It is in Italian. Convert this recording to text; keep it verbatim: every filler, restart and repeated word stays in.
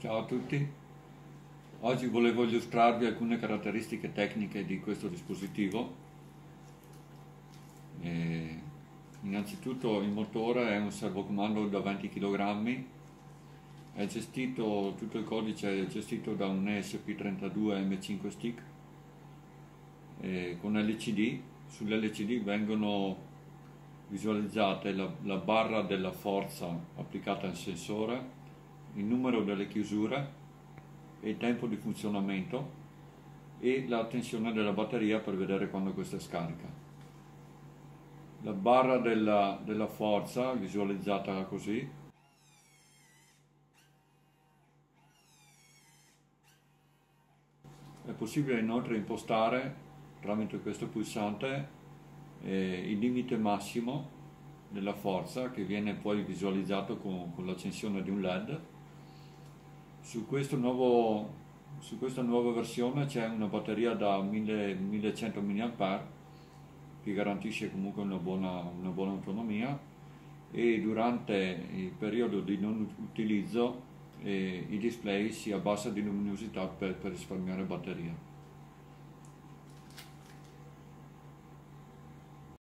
Ciao a tutti, oggi volevo illustrarvi alcune caratteristiche tecniche di questo dispositivo. E innanzitutto il motore è un servocomando da venti chilogrammi, è gestito, tutto il codice è gestito da un E S P trentadue M cinque stick e con L C D. Sull'L C D vengono visualizzate la, la barra della forza applicata al sensore, il numero delle chiusure, il tempo di funzionamento e la tensione della batteria per vedere quando questa è scarica. La barra della, della forza visualizzata così è possibile inoltre impostare tramite questo pulsante eh, il limite massimo della forza, che viene poi visualizzato con, con l'accensione di un L E D. Su, questo nuovo, su questa nuova versione c'è una batteria da mille, millecento milliampere che garantisce comunque una buona, una buona autonomia, e durante il periodo di non utilizzo eh, il display si abbassa di luminosità per, per risparmiare batteria.